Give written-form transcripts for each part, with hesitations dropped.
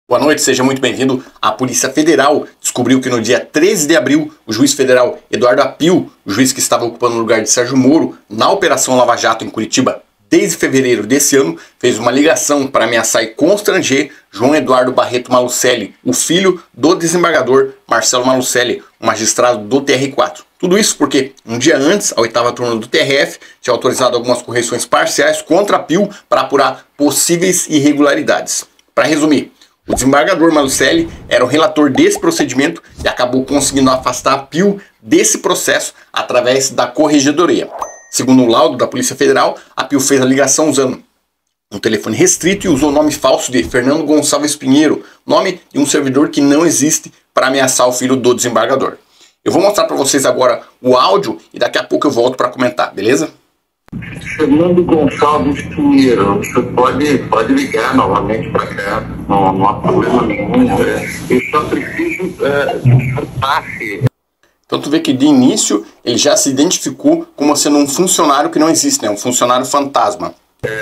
Boa noite, seja muito bem-vindo. A Polícia Federal descobriu que no dia 13 de abril, o juiz federal Eduardo Apio, o juiz que estava ocupando o lugar de Sérgio Moro, na Operação Lava Jato em Curitiba, desde fevereiro desse ano, fez uma ligação para ameaçar e constranger João Eduardo Barreto Malucelli, o filho do desembargador Marcelo Malucelli, um magistrado do TR4. Tudo isso porque, um dia antes, a 8ª turma do TRF tinha autorizado algumas correções parciais contra Apio para apurar possíveis irregularidades. Para resumir, o desembargador Malucelli era o relator desse procedimento e acabou conseguindo afastar Apio desse processo através da corregedoria. Segundo o laudo da Polícia Federal, Apio fez a ligação usando um telefone restrito e usou o nome falso de Fernando Gonçalves Pinheiro, nome de um servidor que não existe, para ameaçar o filho do desembargador. Eu vou mostrar para vocês agora o áudio e daqui a pouco eu volto para comentar, beleza? Fernando Gonçalves Pinheiro, você pode ligar novamente para cá, não há problema nenhum. Eu só preciso que o senhor passe. Então tu vê que de início ele já se identificou como sendo um funcionário que não existe, né? Um funcionário fantasma.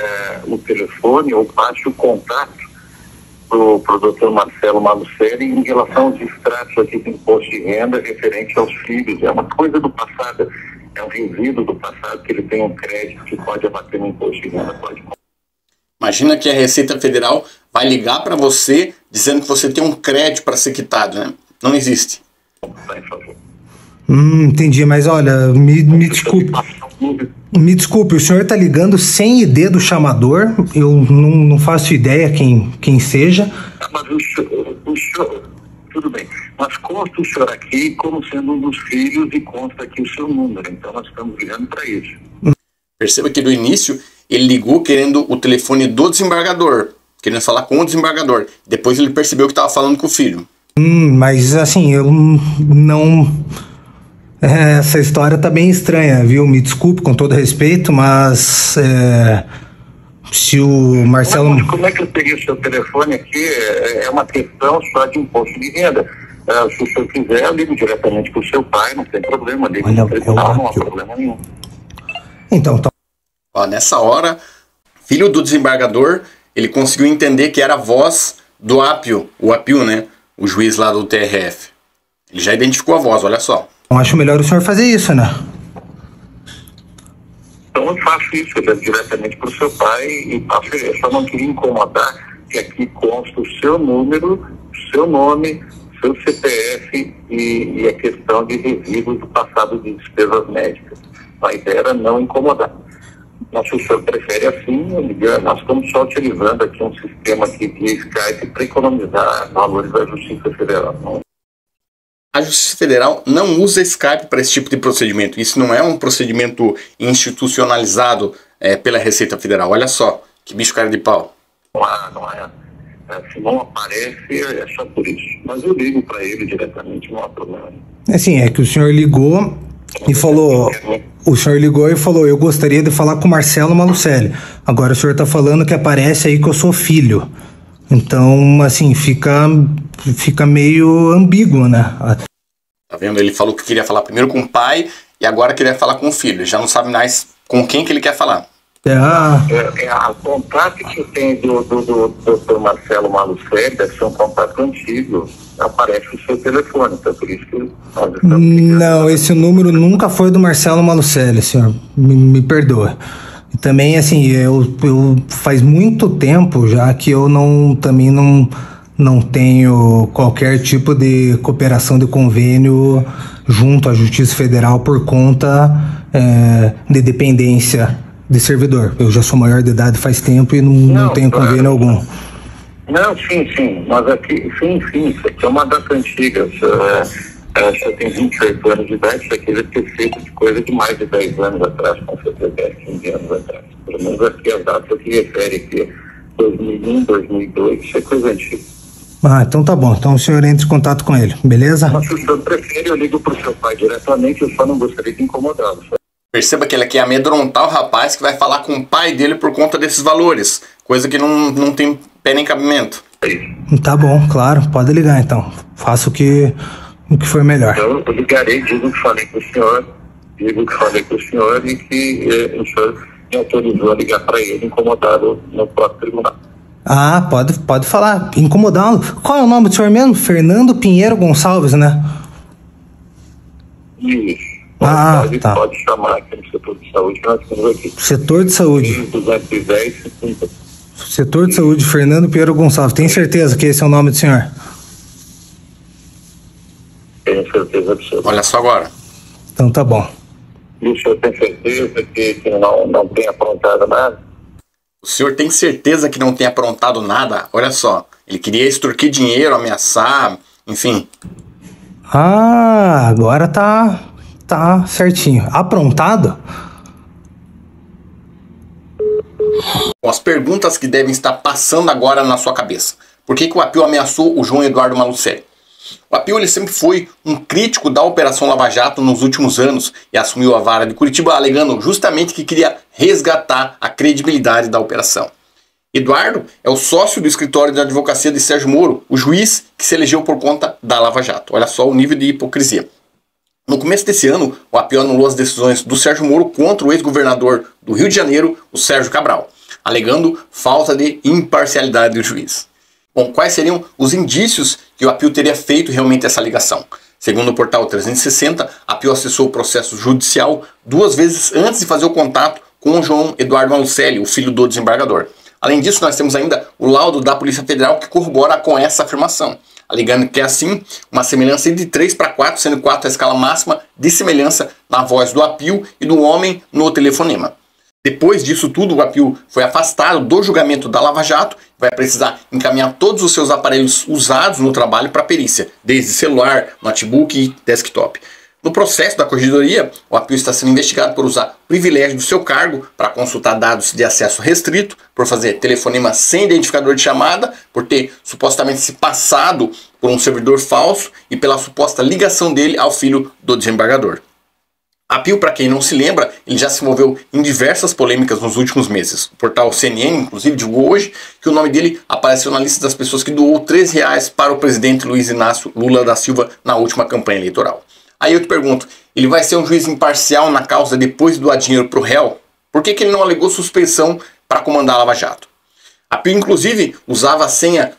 O telefone ou passe o contato para o doutor Marcelo Malucelli em relação aos extratos aqui de imposto de renda referente aos filhos. É uma coisa do passado, é um resíduo do passado que ele tem um crédito que pode abater no imposto de renda. Imagina que a Receita Federal vai ligar para você dizendo que você tem um crédito para ser quitado, né? Não existe. Por favor. Entendi, mas olha, me desculpe. Me desculpe, o senhor está ligando sem ID do chamador, eu não faço ideia quem seja. Mas o senhor, tudo bem, mas consta o senhor aqui como sendo um dos filhos e consta aqui o seu número, então nós estamos ligando para isso. Perceba que do início ele ligou querendo o telefone do desembargador, querendo falar com o desembargador. Depois ele percebeu que estava falando com o filho. Mas assim, eu não... Essa história tá bem estranha, viu? Me desculpe com todo respeito, mas se o Marcelo... Mas como é que eu peguei o seu telefone aqui? É uma questão só de imposto de renda. Se o senhor quiser, eu ligo diretamente para o seu pai, não tem problema. Ligo no tribunal, não há problema nenhum. Então... Ó, nessa hora, filho do desembargador, ele conseguiu entender que era a voz do Apio, o Apio, né? O juiz lá do TRF. Ele já identificou a voz, olha só. Acho melhor o senhor fazer isso, né? Então eu faço isso, eu levo diretamente para o seu pai e passo. Eu só não queria incomodar que aqui consta o seu número, seu nome, seu CPF e a questão de resíduos do passado de despesas médicas. A ideia era não incomodar. Mas se o senhor prefere assim, nós estamos só utilizando aqui um sistema aqui de Skype para economizar valores da Justiça Federal. Não. A Justiça Federal não usa Skype para esse tipo de procedimento. Isso não é um procedimento institucionalizado pela Receita Federal. Olha só, que bicho cara de pau. Não é. Se não aparece, é só por isso. Mas eu ligo para ele diretamente, não há problema. Assim, é que o senhor ligou e falou... O senhor ligou e falou, eu gostaria de falar com o Marcelo Malucelli. Agora o senhor está falando que aparece aí que eu sou filho. Então, assim, fica meio ambíguo, né? Tá vendo? Ele falou que queria falar primeiro com o pai e agora queria falar com o filho. Ele já não sabe mais com quem que ele quer falar. A contato que tem do Dr. Marcelo Malucelli deve ser um contato antigo. Aparece o seu telefone, então por isso que nós estamos... Não, esse número nunca foi do Marcelo Malucelli, senhor. Me perdoa. E também, assim, eu faz muito tempo já que eu também não tenho qualquer tipo de cooperação de convênio junto à Justiça Federal por conta de dependência de servidor. Eu já sou maior de idade faz tempo e não tenho convênio algum. Não, sim, mas aqui, sim, isso aqui é uma data antiga. Você tem 28 anos de idade, isso aqui deve ter feito de coisa de mais de 10 anos atrás, com certeza 10, 15 anos atrás. Pelo menos aqui as datas que refere aqui 2001, 2002, isso é coisa antiga. Então tá bom. Então o senhor entra em contato com ele, beleza? Mas se o senhor prefere, eu ligo para o seu pai diretamente, eu só não gostaria de incomodá-lo. Perceba que ele quer amedrontar o rapaz que vai falar com o pai dele por conta desses valores. Coisa que não tem pé nem cabimento. Tá bom, claro. Pode ligar então. Faça o que for melhor. Então eu ligarei, digo que falei com o senhor e que o senhor me autorizou a ligar para ele, incomodado no próprio tribunal. Ah, pode falar. Incomodá-lo. Qual é o nome do senhor mesmo? Fernando Pinheiro Gonçalves, né? Isso. Tá. Pode chamar aqui no setor de saúde que nós temos aqui. Setor de saúde. 210 50. Setor de saúde, Fernando Pinheiro Gonçalves. Tem certeza que esse é o nome do senhor? Tenho certeza absoluta. Olha só agora. Então tá bom. E o senhor tem certeza que não tem aprontado nada? O senhor tem certeza que não tem aprontado nada? Olha só, ele queria extorquir dinheiro, ameaçar, enfim. Ah, agora tá certinho. Aprontado? Com as perguntas que devem estar passando agora na sua cabeça. Por que o Apio ameaçou o João Eduardo Malucelli? O Apio ele sempre foi um crítico da Operação Lava Jato nos últimos anos e assumiu a vara de Curitiba alegando justamente que queria resgatar a credibilidade da operação. Eduardo é o sócio do escritório de advocacia de Sérgio Moro, o juiz que se elegeu por conta da Lava Jato. Olha só o nível de hipocrisia. No começo desse ano, o Apio anulou as decisões do Sérgio Moro contra o ex-governador do Rio de Janeiro, o Sérgio Cabral, alegando falta de imparcialidade do juiz. Bom, quais seriam os indícios que o Apio teria feito realmente essa ligação? Segundo o portal 360, Apio acessou o processo judicial 2 vezes antes de fazer o contato com o João Eduardo Malucelli, o filho do desembargador. Além disso, nós temos ainda o laudo da Polícia Federal que corrobora com essa afirmação, alegando que é assim uma semelhança de 3:4, sendo 4 a escala máxima de semelhança na voz do Apio e do homem no telefonema. Depois disso tudo, o Apio foi afastado do julgamento da Lava Jato e vai precisar encaminhar todos os seus aparelhos usados no trabalho para perícia, desde celular, notebook e desktop. No processo da corregedoria, o Apio está sendo investigado por usar privilégio do seu cargo para consultar dados de acesso restrito, por fazer telefonema sem identificador de chamada, por ter supostamente se passado por um servidor falso e pela suposta ligação dele ao filho do desembargador. Apio, para quem não se lembra, ele já se envolveu em diversas polêmicas nos últimos meses. O portal CNN, inclusive, divulgou hoje que o nome dele apareceu na lista das pessoas que doou R$3 para o presidente Luiz Inácio Lula da Silva na última campanha eleitoral. Aí eu te pergunto, ele vai ser um juiz imparcial na causa depois de doar dinheiro para o réu? Por que ele não alegou suspeição para comandar a Lava Jato? Apio, inclusive, usava a senha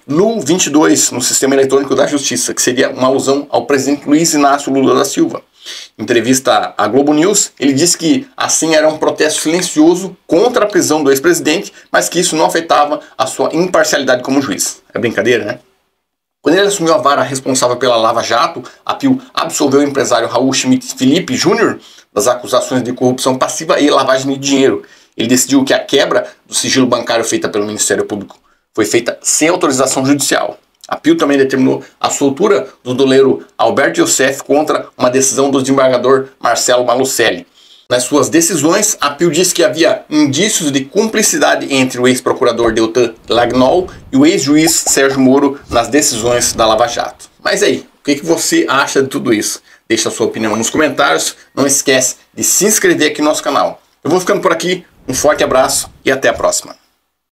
LU22 no sistema eletrônico da Justiça, que seria uma alusão ao presidente Luiz Inácio Lula da Silva. Em entrevista à Globo News, ele disse que a senha era um protesto silencioso contra a prisão do ex-presidente, mas que isso não afetava a sua imparcialidade como juiz. É brincadeira, né? Quando ele assumiu a vara responsável pela Lava Jato, Apio absolveu o empresário Raul Schmidt Felipe Jr. das acusações de corrupção passiva e lavagem de dinheiro. Ele decidiu que a quebra do sigilo bancário feita pelo Ministério Público foi feita sem autorização judicial. Apio também determinou a soltura do doleiro Alberto Youssef contra uma decisão do desembargador Marcelo Malucelli. Nas suas decisões, Apio disse que havia indícios de cumplicidade entre o ex-procurador Deltan Lagnol e o ex-juiz Sérgio Moro nas decisões da Lava Jato. Mas aí, o que você acha de tudo isso? Deixa a sua opinião nos comentários. Não esquece de se inscrever aqui no nosso canal. Eu vou ficando por aqui. Um forte abraço e até a próxima.